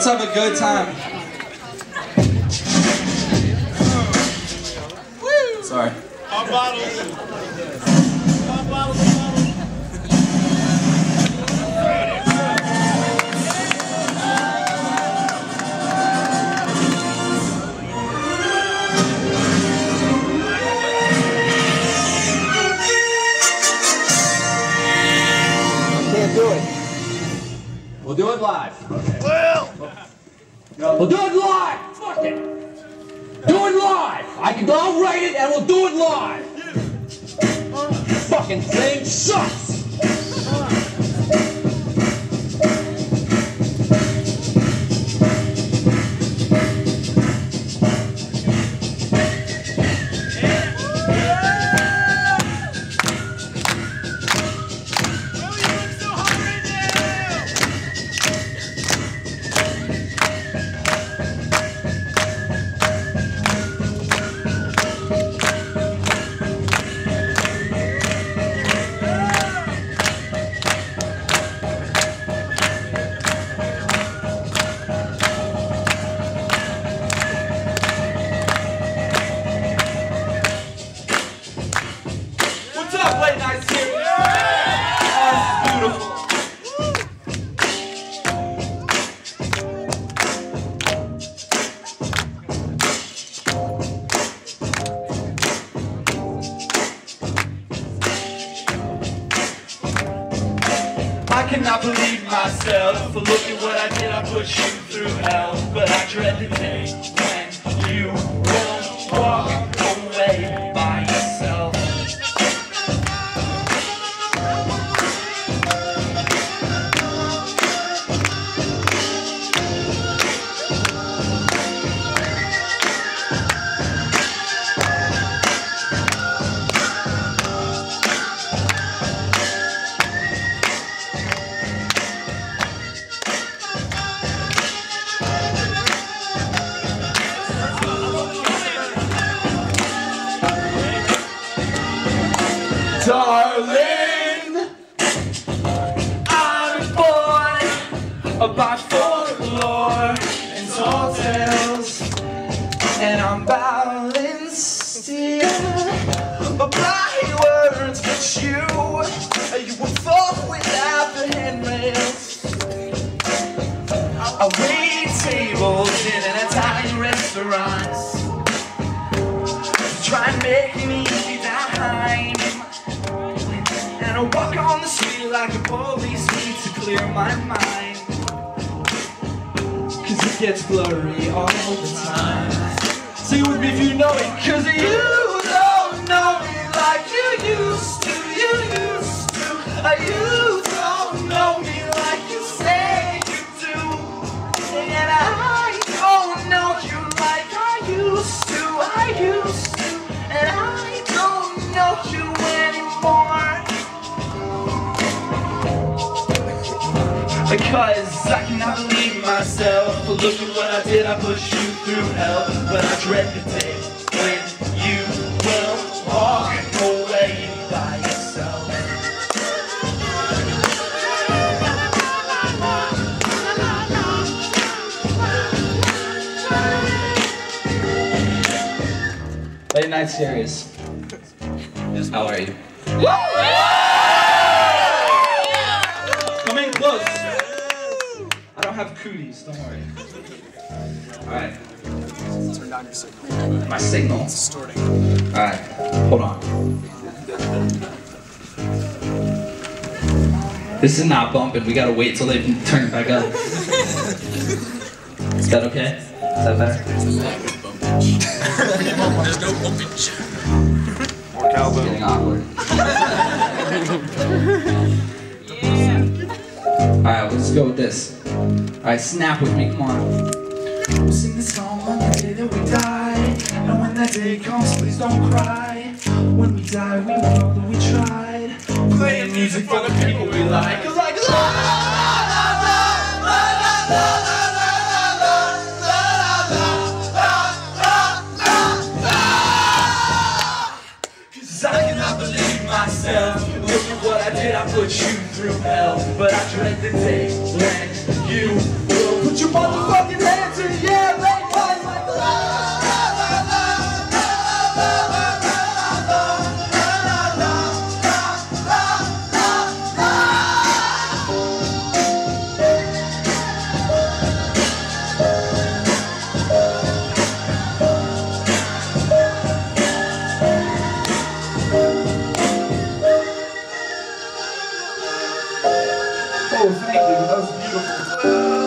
Let's have a good time. Woo! Sorry. Our bottles. Our bottles. Can't do it. We'll do it live. Okay. We'll do it live. Fuck it. Do it live. I'll write it and we'll do it live. Fucking thing sucks. I cannot believe myself. Look at what I did, I put you through hell. But I dread the day when you will walk away by yourself. Darling, I'm born by folklore and tall tales, and I'm balanced by words, but you will fall without the handrails. I wait tables in an Italian restaurant to try and make me behind. And I walk on the street like a police beat to clear my mind, 'cause it gets blurry all the time. Sing it with me if you know it. 'Cause you don't know me like you used to. You used to. You don't know me like you say you do. And I don't know you like I used to. I used to. And I don't know you anymore. Because I cannot believe myself. Look at what I did, I pushed you through hell. But I dread the day when you will walk away by yourself. Late night series. How are you? Come in close. I don't have cooties, don't worry. Alright. Turn down your signal. My signal? It's distorting. Alright, hold on. This is not bumping, we gotta wait till they turn it back up. Is that okay? Is that better? There's no bumpage. More cowbell. It's getting awkward. Alright, let's go with this. Alright, snap with me, come on. We'll sing this song on the day that we die. And when that day comes, please don't cry. When we die, we know that we tried. Playing music for the people we like. Like la la la la la la la la la la la la. 'Cause I cannot believe myself. Look at what I did, I put you through hell. But I dread the day when you will put your motherfucker Oh, thank you. That was beautiful.